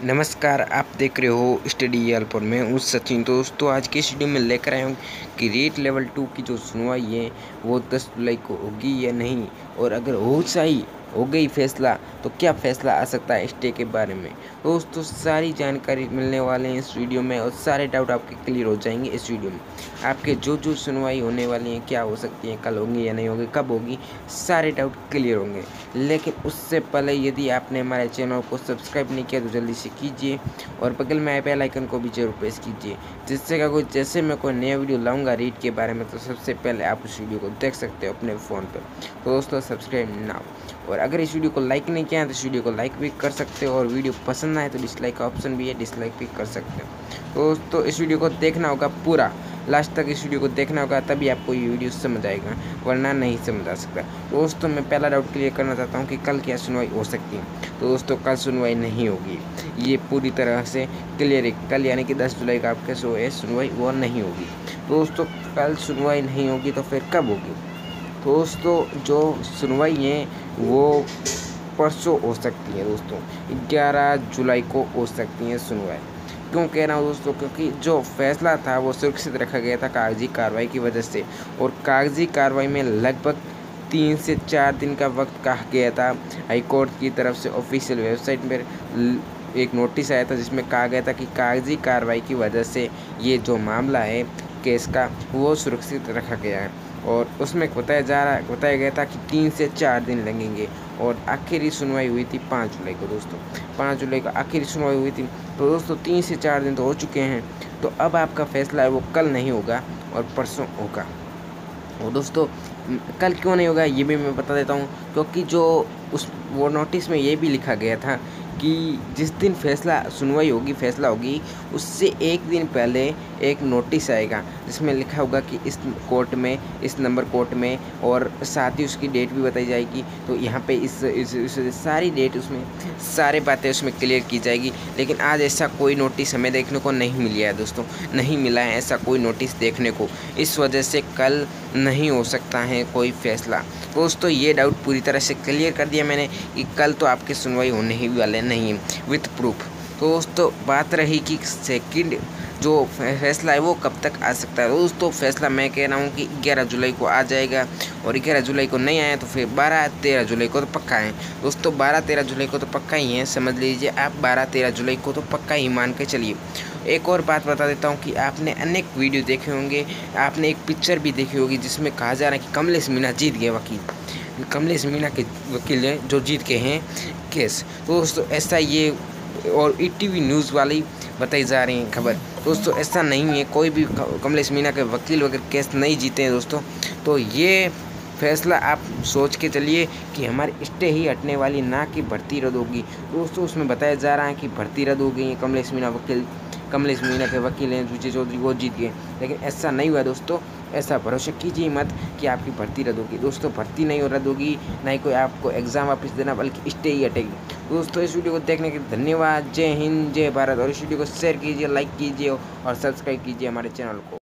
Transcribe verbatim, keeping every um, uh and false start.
नमस्कार, आप देख रहे हो स्टडी अल्पर में हूँ सचिन। दोस्तों आज के वीडियो में लेकर आया हूँ कि रीट लेवल टू की जो सुनवाई है वो दस जुलाई को होगी या नहीं, और अगर हो सही हो गई फैसला तो क्या फैसला आ सकता है स्टे के बारे में। दोस्तों सारी जानकारी मिलने वाले हैं इस वीडियो में और सारे डाउट आपके क्लियर हो जाएंगे इस वीडियो में। आपके जो जो सुनवाई होने वाली है, क्या हो सकती है, कल होंगी या नहीं होगी, कब होगी, सारे डाउट क्लियर होंगे। लेकिन उससे पहले यदि आपने हमारे चैनल को सब्सक्राइब नहीं किया तो जल्दी से कीजिए और बगल में आए बेल आइकन को भी जरूर प्रेस कीजिए, जिससे क्या कोई जैसे मैं कोई नया वीडियो लाऊंगा रीट के बारे में तो सबसे पहले आप उस वीडियो को देख सकते हो अपने फ़ोन पर। तो दोस्तों सब्सक्राइब ना हो, और अगर इस वीडियो को लाइक नहीं किया है तो इस वीडियो को लाइक भी कर सकते हो, और वीडियो पसंद आए तो डिसलाइक का ऑप्शन भी है, डिसलाइक भी कर सकते हो। दोस्तों इस वीडियो को देखना होगा पूरा, लास्ट तक इस वीडियो को देखना होगा, तभी आपको ये वीडियो समझ आएगा, वरना नहीं समझ आ सकता। दोस्तों मैं पहला डाउट क्लियर करना चाहता हूँ कि कल क्या सुनवाई हो सकती है। तो दोस्तों कल सुनवाई नहीं होगी, ये पूरी तरह से क्लियर है। कल यानी कि दस जुलाई का आपके शो है सुनवाई वो नहीं होगी। दोस्तों कल सुनवाई नहीं होगी तो फिर कब होगी। दोस्तों जो सुनवाई है वो परसों हो सकती है। दोस्तों ग्यारह जुलाई को हो सकती है सुनवाई। क्यों कह रहा हूँ दोस्तों, क्योंकि जो फैसला था वो सुरक्षित रखा गया था कागजी कार्रवाई की वजह से, और कागजी कार्रवाई में लगभग तीन से चार दिन का वक्त कहा गया था। हाई कोर्ट की तरफ से ऑफिशियल वेबसाइट पर एक नोटिस आया था जिसमें कहा गया था कि कागजी कार्रवाई की वजह से ये जो मामला है केस का वो सुरक्षित रखा गया है, और उसमें बताया जा रहा बताया गया था कि तीन से चार दिन लगेंगे। और आखिरी सुनवाई हुई थी पाँच जुलाई को। दोस्तों पाँच जुलाई को आखिरी सुनवाई हुई थी। तो दोस्तों तीन से चार दिन तो हो चुके हैं, तो अब आपका फैसला है वो कल नहीं होगा और परसों होगा। और दोस्तों कल क्यों नहीं होगा ये भी मैं बता देता हूँ, क्योंकि जो उस वो नोटिस में ये भी लिखा गया था कि जिस दिन फैसला सुनवाई होगी फैसला होगी उससे एक दिन पहले एक नोटिस आएगा जिसमें लिखा होगा कि इस कोर्ट में, इस नंबर कोर्ट में, और साथ ही उसकी डेट भी बताई जाएगी। तो यहाँ पे इस, इस, इस, इस सारी डेट उसमें सारे बातें उसमें क्लियर की जाएगी। लेकिन आज ऐसा कोई नोटिस हमें देखने को नहीं मिला है। दोस्तों नहीं मिला है ऐसा कोई नोटिस देखने को, इस वजह से कल नहीं हो सकता है कोई फैसला। दोस्तों ये डाउट पूरी तरह से क्लियर कर दिया मैंने कि कल तो आपकी सुनवाई होने ही वाले नहीं विथ प्रूफ। तो दोस्तों बात रही कि सेकंड जो फैसला है वो कब तक आ सकता है। दोस्तों फैसला मैं कह रहा हूँ कि ग्यारह जुलाई को आ जाएगा, और ग्यारह जुलाई को नहीं आया तो फिर बारह तेरह जुलाई को तो पक्का है। दोस्तों बारह तेरह जुलाई को तो पक्का ही है, समझ लीजिए आप बारह तेरह जुलाई को तो पक्का ही मान के चलिए। एक और बात बता देता हूँ कि आपने अनेक वीडियो देखे होंगे, आपने एक पिक्चर भी देखी होगी जिसमें कहा जा रहा है कि कमलेश मीणा जीत गए वकील, कमलेश मीणा के वकील हैं जो जीत के हैं केस। तो दोस्तों ऐसा ये और ईटीवी न्यूज़ वाली बताई जा रही है खबर। दोस्तों ऐसा नहीं है, कोई भी कमलेश मीणा के वकील वगैरह केस नहीं जीते हैं दोस्तों। तो ये फैसला आप सोच के चलिए कि हमारी स्टे ही हटने वाली, ना कि भर्ती रद्द होगी। दोस्तों उसमें बताया जा रहा है कि भर्ती रद्द हो गई है, कमलेश मीणा वकील कमलेश मीणा के वकील हैं विजय चौधरी वो जीत गए, लेकिन ऐसा नहीं हुआ। दोस्तों ऐसा भरोसा कीजिए मत कि आपकी भर्ती रद्द होगी। दोस्तों भर्ती नहीं रद्द होगी, ना ही कोई आपको एग्ज़ाम वापस देना, बल्कि स्टे ही हटेगी। दोस्तों इस वीडियो को देखने के लिए धन्यवाद। जय हिंद, जय भारत। और इस वीडियो को शेयर कीजिए, लाइक कीजिए और सब्सक्राइब कीजिए हमारे चैनल को।